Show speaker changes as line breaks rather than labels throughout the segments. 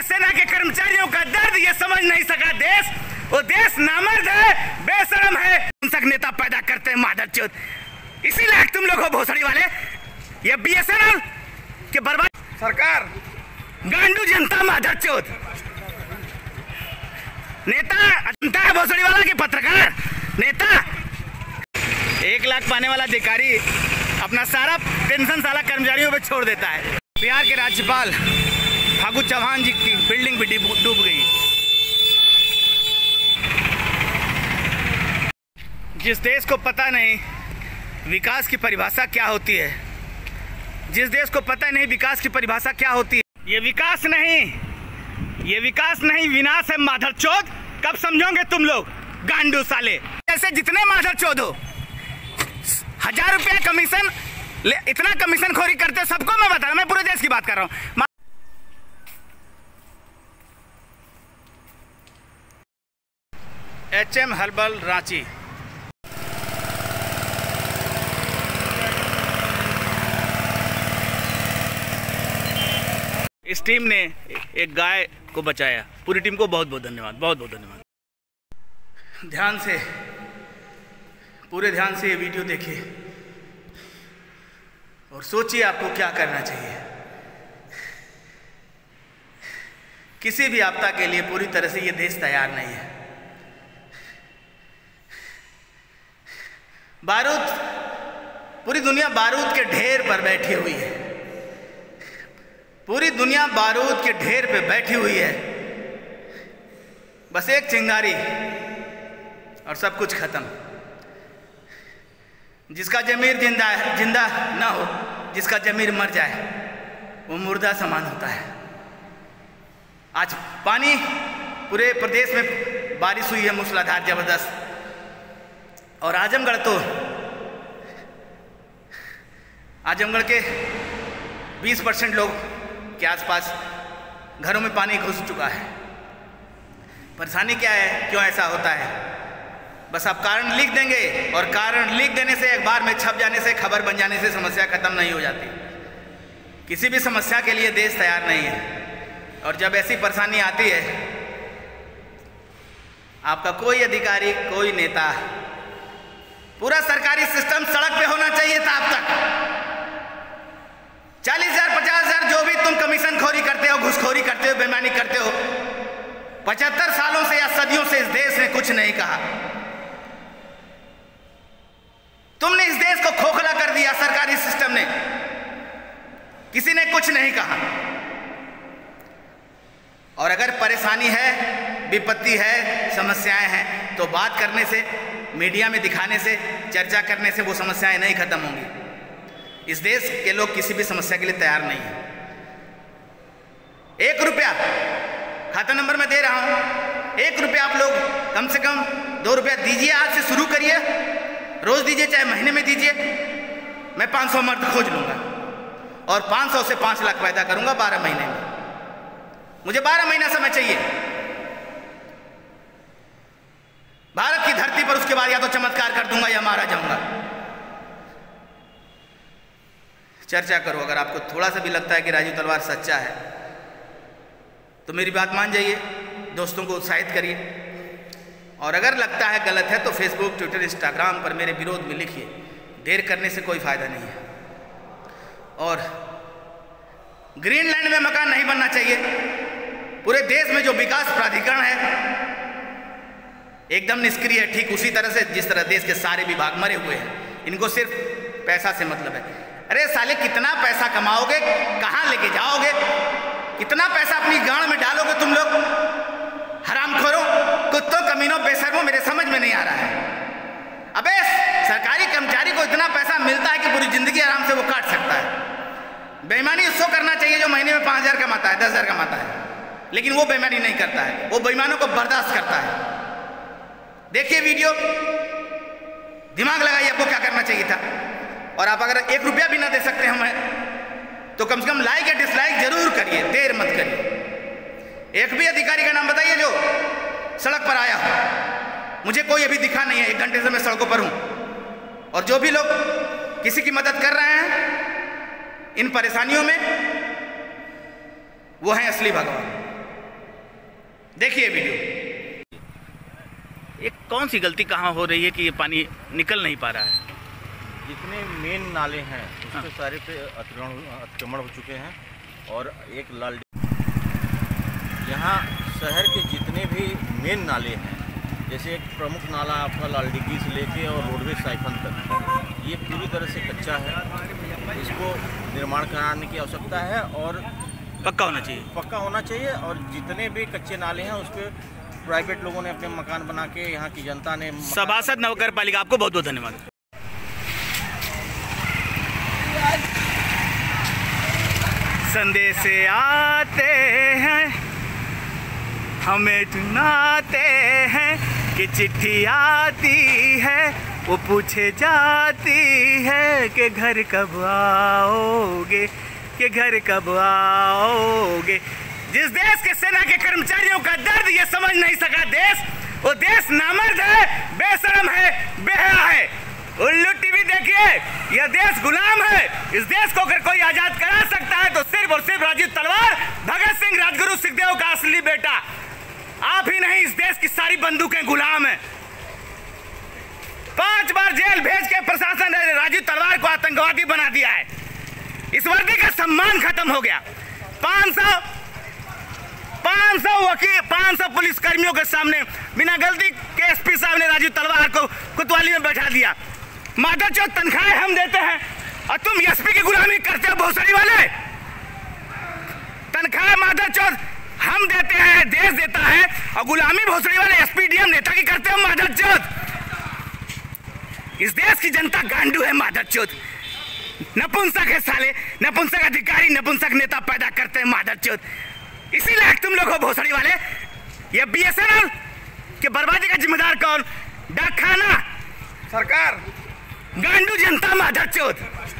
सेना के कर्मचारियों का दर्द ये समझ नहीं सका देश। वो देश नामर्द है, बेशरम है, हिंसक नेता पैदा करते हैं मादरचोद। इसी लायक तुम लोग हो भोसड़ी वाले। ये BSNL के बर्बाद सरकार, गांडू जनता मादरचोद। नेता जनता है भोसड़ी वाला के पत्रकार नेता। 1 लाख पाने वाला अधिकारी अपना सारा पेंशन साला कर्मचारियों पे छोड़ देता है। बिहार के राज्यपाल फागू चौहान जी की बिल्डिंग भी डूब गई। जिस देश को पता नहीं विकास की परिभाषा क्या होती है, जिस देश को पता नहीं विकास की परिभाषा क्या होती है, ये विकास नहीं विनाश है माधरचोद। कब समझोगे तुम लोग गांडू साले? ऐसे जितने माधरचोद हो 1000 रुपया कमीशन, इतना कमीशन खोरी करते हो सबको मैं बता रहा हूं। मैं पूरे देश की बात कर रहा हूं। HM हर्बल रांची, इस टीम ने एक गाय को बचाया। पूरी टीम को बहुत बहुत धन्यवाद, बहुत बहुत धन्यवाद। ध्यान से, पूरे ध्यान से ये वीडियो देखिए और सोचिए आपको क्या करना चाहिए। किसी भी आपदा के लिए पूरी तरह से ये देश तैयार नहीं है। बारूद, पूरी दुनिया बारूद के ढेर पर बैठी हुई है। पूरी दुनिया बारूद के ढेर पे बैठी हुई है। बस एक चिंगारी और सब कुछ खत्म। जिसका जमीर जिंदा ना हो, जिसका जमीर मर जाए वो मुर्दा समान होता है। आज पानी पूरे प्रदेश में बारिश हुई है मूसलाधार जबरदस्त। और आजमगढ़ के 20% लोग के आसपास घरों में पानी घुस चुका है। परेशानी क्या है, क्यों ऐसा होता है? बस आप कारण लिख देंगे और कारण लिख देने से, अखबार में छप जाने से, खबर बन जाने से समस्या खत्म नहीं हो जाती। किसी भी समस्या के लिए देश तैयार नहीं है। और जब ऐसी परेशानी आती है, आपका कोई अधिकारी, कोई नेता, पूरा सरकारी सिस्टम सड़क पे होना चाहिए था अब तक। 40,000 50,000 जो भी तुम कमीशन खोरी करते हो, घुसखोरी करते हो, बेईमानी करते हो, 75 सालों से या सदियों से इस देश ने कुछ नहीं कहा। तुमने इस देश को खोखला कर दिया। सरकारी सिस्टम ने, किसी ने कुछ नहीं कहा। और अगर परेशानी है, विपत्ति है, समस्याएं हैं, तो बात करने से, मीडिया में दिखाने से, चर्चा करने से वो समस्याएं नहीं खत्म होंगी। इस देश के लोग किसी भी समस्या के लिए तैयार नहीं है। 1 रुपया खाता नंबर में दे रहा हूं। 1 रुपया आप लोग कम से कम 2 रुपया दीजिए। आज से शुरू करिए, रोज दीजिए, चाहे महीने में दीजिए। मैं 500 मर्द खोज लूंगा और 500 से 5 लाख पैदा करूंगा 12 महीने में। मुझे 12 महीना समय चाहिए भारत की धरती पर। उसके बाद या तो चमत्कार कर दूंगा या मारा जाऊंगा। चर्चा करो। अगर आपको थोड़ा सा भी लगता है कि राजू तलवार सच्चा है तो मेरी बात मान जाइए, दोस्तों को उत्साहित करिए। और अगर लगता है गलत है तो फेसबुक, ट्विटर, इंस्टाग्राम पर मेरे विरोध में लिखिए। देर करने से कोई फायदा नहीं है। और ग्रीनलैंड में मकान नहीं बनना चाहिए। पूरे देश में जो विकास प्राधिकरण है एकदम निष्क्रिय है, ठीक उसी तरह से जिस तरह देश के सारे विभाग मरे हुए हैं। इनको सिर्फ पैसा से मतलब है। अरे साले, कितना पैसा कमाओगे, कहाँ लेके जाओगे? कितना पैसा अपनी गांड में डालोगे तुम लोग? हरामखोरों, कुत्तों, कमीनों, बेशर्मों, मेरे समझ में नहीं आ रहा है। अबे सरकारी कर्मचारी को इतना पैसा मिलता है कि पूरी जिंदगी आराम से वो काट सकता है। बेईमानी उसको करना चाहिए जो महीने में 5,000 कमाता है, 10,000 कमाता है, लेकिन वो बेईमानी नहीं करता है। वो बेईमानों को बर्दाश्त करता है। देखिए वीडियो, दिमाग लगाइए आपको क्या करना चाहिए था। और आप अगर 1 रुपया भी ना दे सकते हमें तो कम से कम लाइक या डिसलाइक जरूर करिए, देर मत करिए। एक भी अधिकारी का नाम बताइए जो सड़क पर आया हो। मुझे कोई अभी दिखा नहीं है, 1 घंटे से मैं सड़कों पर हूं। और जो भी लोग किसी की मदद कर रहे हैं इन परेशानियों में, वो हैं असली भगवान। देखिए वीडियो। ये कौन सी गलती कहाँ हो रही है कि ये पानी निकल नहीं पा रहा है?
जितने मेन नाले हैं उसके सारे पे अतिक्रमण हो चुके हैं। और एक लाल यहाँ शहर के जितने भी मेन नाले हैं, जैसे एक प्रमुख नाला आपका लालडिग्गी से लेके और रोडवेज साइफन तक, ये पूरी तरह से कच्चा है। इसको निर्माण कराने की आवश्यकता है और
पक्का होना चाहिए,
पक्का होना चाहिए। और जितने भी कच्चे नाले हैं उस पर प्राइवेट लोगों ने अपने मकान बना के, यहाँ की जनता ने।
सभासद नगर पालिका, आपको बहुत बहुत धन्यवाद। संदेश आते हैं हमें सुनाते हैं कि चिट्ठी आती है, वो पूछे जाती है कि घर कब आओगे, कि घर कब आओगे। जिस देश के सेना के कर्मचारियों का दर्द ये समझ नहीं सका देश, वो देश नामर्द है, बेशरम है, बेहया है। उल्लू टीवी देखिए, यह देश गुलाम है। इस देश को अगर कोई आजाद करा सकता है तो सिर्फ और सिर्फ राजीव तलवार, भगत सिंह, राजगुरु, सुखदेव का असली बेटा। आप ही नहीं, इस देश की सारी बंदूकें गुलाम हैं। 5 बार जेल भेज के प्रशासन ने राजीव तलवार को आतंकवादी बना दिया है। इस वर्दी का सम्मान खत्म हो गया। 500 वकील, 500 पुलिस कर्मियों के सामने बिना गलती के एसपी साहब ने राजीव तलवार को कोतवाली में बैठा दिया। मादरचोद तनख्वाहें हम देते हैं और तुम एसपी की गुलामी करते हो भोसड़ी वाले। तनख्वाह मादरचोद हम देते हैं, देश देता है, और गुलामी भोसड़ी वाले एसपी डीएम नेता की करते हो मादरचोद। इस देश की जनता गांडू है मादरचोद, नपुंसक है साले, नपुंसक अधिकारी, नपुंसक नेता पैदा करते हैं मादरचोद। इसीलिए तुम लोग हो भोसड़ी वाले। ये बीएसएनएल के बर्बादी का जिम्मेदार कौन? डाकखाना, सरकार, गांडू जनता मादरचोद।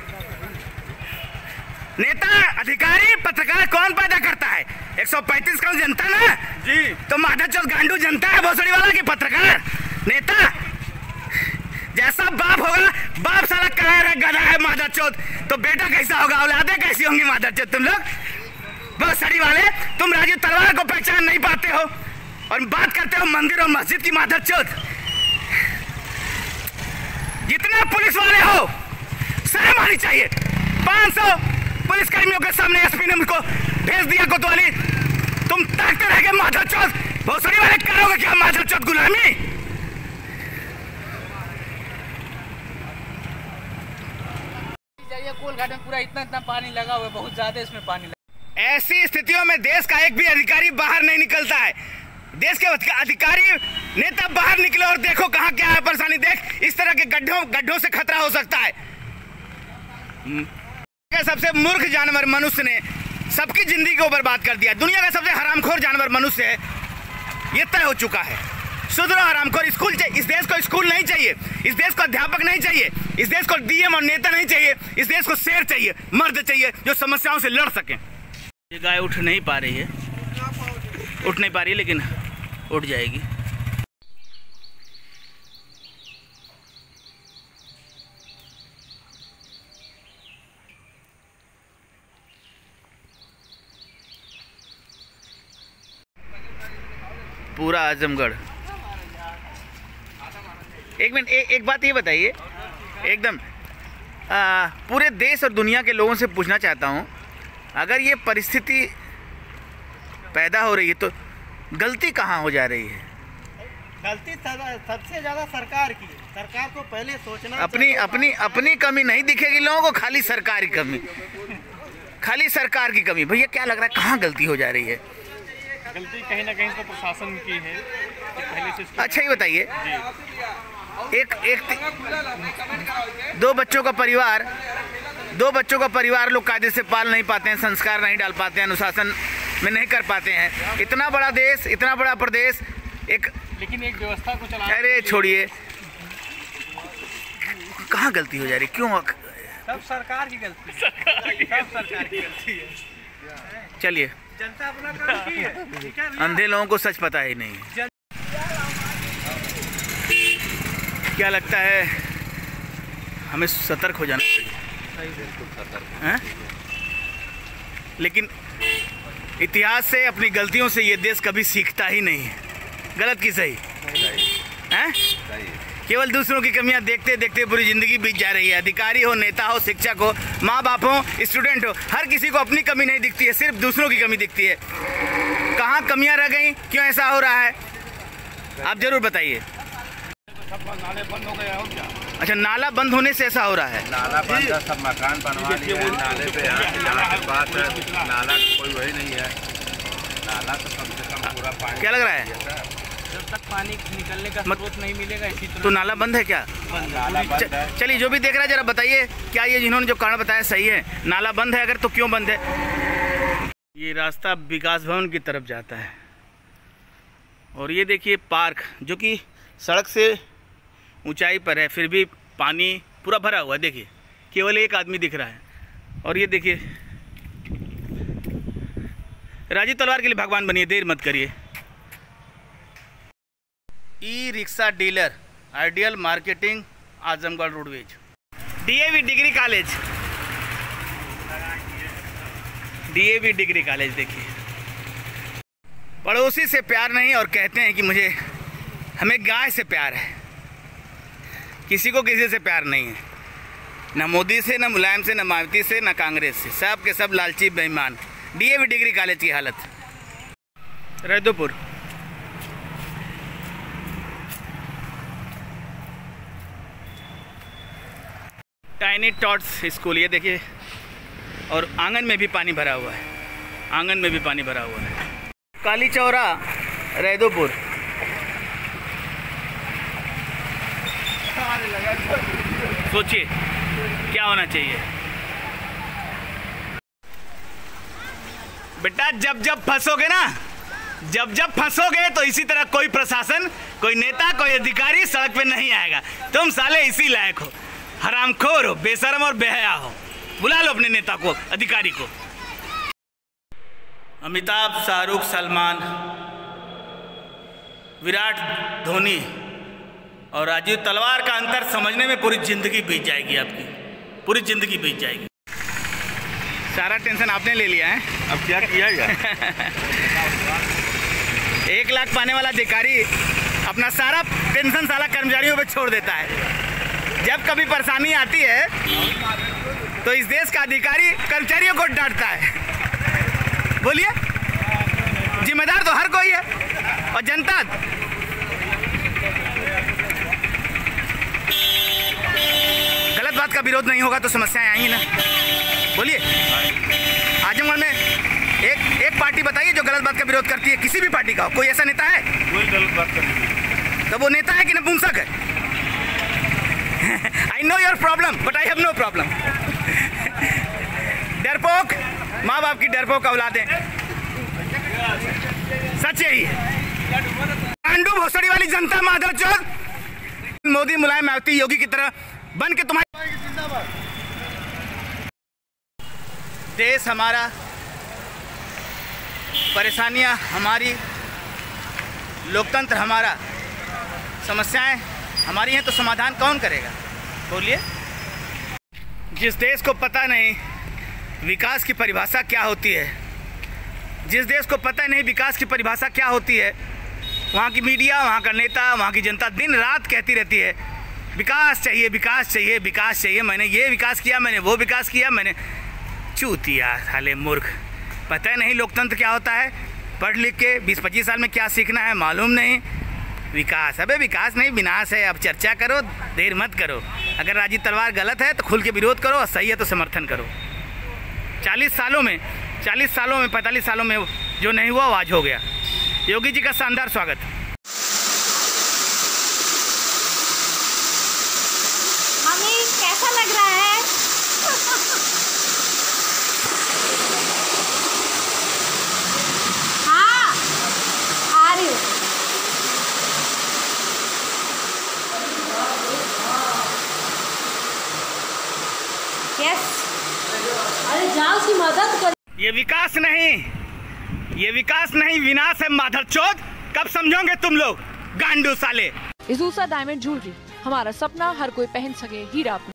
नेता, अधिकारी, पत्रकार कौन पैदा करता है? 135 करोड़ जनता ना जी। तो मादरचोद गांडू जनता है भोसड़ी वाला की पत्रकार, नेता? जैसा बाप होगा, बाप साला कराया है, गधा है मादरचोद, तो बेटा कैसा होगा, औलादे कैसी होंगी मादरचोद? तुम लोग भोसड़ी वाले, तुम राजीव तलवार को पहचान नहीं पाते हो और बात करते हो मंदिर और मस्जिद की मादरचोद। जितने पुलिस वाले हो शर्म आनी चाहिए। 500 पुलिस कर्मियों के सामने एसपी ने मुझको भेज दिया कोतवाली। तुम ताकते रह गए मादरचोद। भोसड़ी वाले करोगे क्या मादरचोद गुलामी?
कोलघाट में पूरा इतना पानी लगा हुआ है, बहुत ज्यादा इसमें पानी लगा।
ऐसी स्थितियों में देश का एक भी अधिकारी बाहर नहीं निकलता है। देश के अधिकारी, नेता बाहर निकले और देखो कहाँ क्या है परेशानी। देख, इस तरह के गड्ढों से खतरा हो सकता है। सबसे मूर्ख जानवर मनुष्य ने सबकी जिंदगी को बर्बाद कर दिया। दुनिया का सबसे हरामखोर जानवर मनुष्य है, ये तय हो चुका है। सुधरो हरामखोर। स्कूल चाहिए इस देश को, स्कूल नहीं चाहिए इस देश को, अध्यापक नहीं चाहिए इस देश को, डीएम और नेता नहीं चाहिए इस देश को, शेर चाहिए, मर्द चाहिए जो समस्याओं से लड़ सके। ये गाय उठ नहीं पा रही है, उठ नहीं पा रही है, लेकिन उठ जाएगी। पूरा आजमगढ़। एक मिनट, एक बात ये बताइए, एकदम पूरे देश और दुनिया के लोगों से पूछना चाहता हूँ, अगर ये परिस्थिति पैदा हो रही है तो गलती कहाँ हो जा रही है?
गलती सबसे ज्यादा सरकार की। सरकार को पहले सोचना
अपनी कमी नहीं दिखेगी लोगों को, खाली सरकार की कमी, खाली सरकार की कमी। भैया क्या लग रहा है कहाँ गलती हो जा रही है?
गलती कहीं ना कहीं तो प्रशासन की है पहले से।
अच्छा ये बताइए, दो बच्चों का परिवार लोग कायदे से पाल नहीं पाते हैं, संस्कार नहीं डाल पाते हैं, अनुशासन में नहीं कर पाते हैं। इतना बड़ा देश, इतना बड़ा प्रदेश,
लेकिन एक व्यवस्था को चलाने।
अरे छोड़िए, कहाँ गलती हो जा रही, क्यों?
सब सरकार की गलती है, सब सरकार की गलती है।
चलिए,
जनता अपना काम की है,
अंधे लोगों को सच पता ही नहीं। क्या लगता है हमें सतर्क हो जाना चाहिए? लेकिन इतिहास से, अपनी गलतियों से ये देश कभी सीखता ही नहीं है। गलत की सही हैं? केवल दूसरों की कमियां देखते देखते पूरी ज़िंदगी बीत जा रही है। अधिकारी हो, नेता हो, शिक्षक हो, माँ बाप हो, स्टूडेंट हो, हर किसी को अपनी कमी नहीं दिखती है, सिर्फ दूसरों की कमी दिखती है। कहाँ कमियां रह गई, क्यों ऐसा हो रहा है, आप ज़रूर बताइए।
नाले बंद हो गए और क्या?
अच्छा, नाला बंद होने से ऐसा हो रहा है?
नाला बंद है, सब मकान बनवा लिए हैं नाले पे। यहाँ के पास नाला कोई वही नहीं है। नाला तो कम से कम पूरा पानी।
क्या लग रहा है?
जब तक पानी निकलने का स्रोत नहीं मिलेगा इसी तरह।
तो नाला बंद है क्या?
नाला बंद है।
चलिए, जो भी देख रहा है जरा बताइए, क्या ये जिन्होंने जो कारण बताया सही है? नाला बंद है अगर, तो क्यों बंद है? ये रास्ता विकास भवन की तरफ जाता है और ये देखिए पार्क, जो कि सड़क से ऊंचाई पर है, फिर भी पानी पूरा भरा हुआ है। देखिए, केवल एक आदमी दिख रहा है। और ये देखिए, राजीव तलवार के लिए भगवान बनिए, देर मत करिए। E rickshaw dealer, ideal marketing, Azamgarh roadways. DAV degree college, DAV degree college. देखिए, पड़ोसी से प्यार नहीं और कहते हैं कि हमें गाय से प्यार है। किसी को किसी से प्यार नहीं है, ना मोदी से, ना मुलायम से, ना मायावती से, ना कांग्रेस से। सब के सब लालची बेईमान। डीएवी डिग्री कॉलेज की हालत। रैदोपुर, टाइनी टॉट्स स्कूल, ये देखिए, और आंगन में भी पानी भरा हुआ है, आंगन में भी पानी भरा हुआ है। काली चौरा, रैदोपुर। सोचिए क्या होना चाहिए बेटा। जब जब फंसोगे ना, जब जब फंसोगे तो इसी तरह कोई प्रशासन, कोई नेता, कोई अधिकारी सड़क पे नहीं आएगा। तुम साले इसी लायक हो, हरामखोर हो, बेशरम और बेहया हो। बुला लो अपने नेता को, अधिकारी को। अमिताभ, शाहरुख, सलमान, विराट धोनी और राजीव तलवार का अंतर समझने में पूरी जिंदगी बीत जाएगी आपकी, पूरी जिंदगी बीत जाएगी। सारा टेंशन आपने ले लिया है।
अब क्या किया जाए?
1 लाख पाने वाला अधिकारी अपना सारा टेंशन साला कर्मचारियों पे छोड़ देता है। जब कभी परेशानी आती है तो इस देश का अधिकारी कर्मचारियों को डांटता है। बोलिए, जिम्मेदार तो हर कोई है और जनता। गलत बात का विरोध नहीं होगा तो समस्याएं आएंगी ना। बोलिए, आजमगढ़ में एक पार्टी बताइए जो गलत बात का विरोध करती है, किसी भी पार्टी का हो। कोई ऐसा नेता है?
कोई गलत बात नहीं।
तो वो नेता है कि नपुंसक है? I know your problem but I have no problem. डरपोक, माँ बाप की डरपोक औलादें, सच यही है। पांडु भोसड़ी वाली जनता माधवचोद, मोदी, मुलायम, मायावती, योगी की तरह बन के तुम्हारे देश हमारा, परेशानियां हमारी, लोकतंत्र हमारा, समस्याएं हमारी हैं, तो समाधान कौन करेगा? बोलिए। जिस देश को पता नहीं विकास की परिभाषा क्या होती है, जिस देश को पता नहीं विकास की परिभाषा क्या होती है, वहाँ की मीडिया, वहाँ का नेता, वहाँ की जनता दिन रात कहती रहती है विकास चाहिए, विकास चाहिए, विकास चाहिए। मैंने ये विकास किया, मैंने वो विकास किया, मैंने। चूतिया साले मूर्ख, पता नहीं लोकतंत्र क्या होता है। पढ़ लिख के 20-25 साल में क्या सीखना है मालूम नहीं। विकास, अबे विकास नहीं विनाश है। अब चर्चा करो, देर मत करो। अगर राजीव तलवार गलत है तो खुल के विरोध करो, और सही है तो समर्थन करो। 40 सालों में 45 सालों में जो नहीं हुआ वो आज हो गया। योगी जी का शानदार स्वागत।
हमें कैसा लग रहा है? हाँ, आ रही हूँ। यस, अरे जाओ उसकी मदद कर।
ये विकास नहीं विनाश है माधवचोद। कब समझोगे तुम लोग गांडू साले?
इसूसा डायमंड ज्वेलरी, हमारा सपना हर कोई पहन सके हीरा।